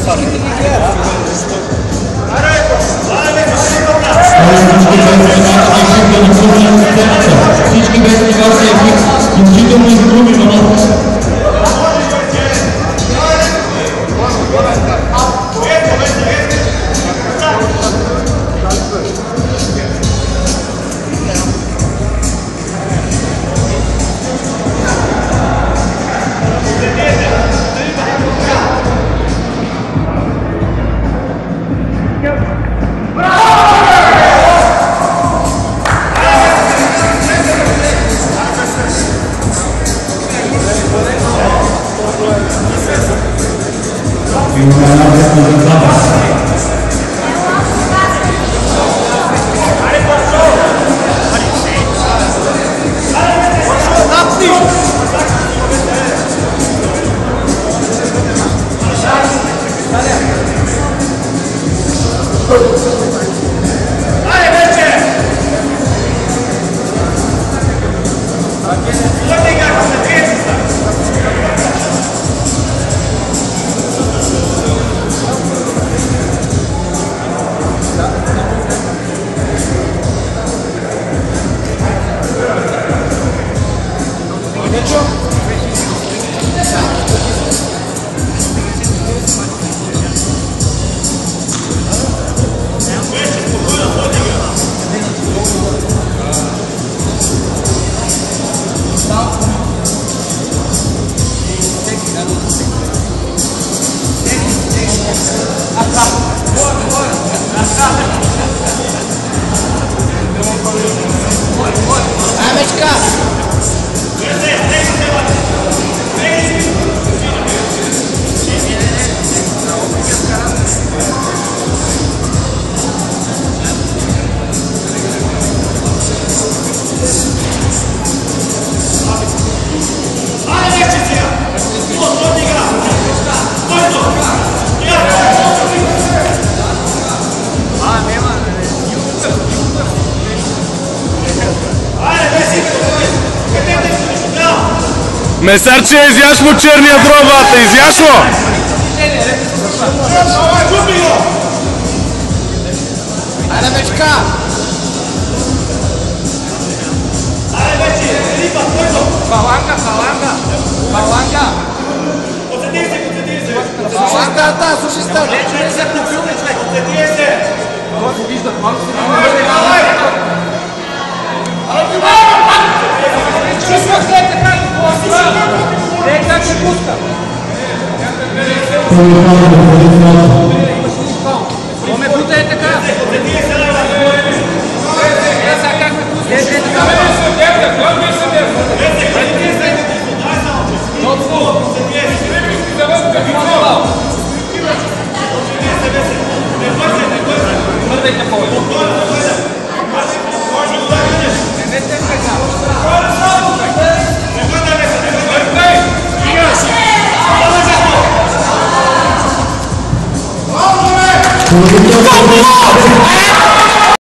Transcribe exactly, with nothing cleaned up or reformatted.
Всички без негаси екип, включително и други манати. Месарче, изяш му черния дробата, изяш му! Айде, мечка! Айде, вече! Рипа, който! Фаланга, фаланга! Фаланга! Подсети се, подсети се! Слушай старта, слушай старта! Вече се подсилни, човек! Подсети се! Това се вижда, това се вижда! Чувствах след така и плоска! Не как се пуска! Коме бута е така! Подсети се, Лева! Е, сега как ме пуска? Е, е така! Мърдайте повече! Не те така! Thank you.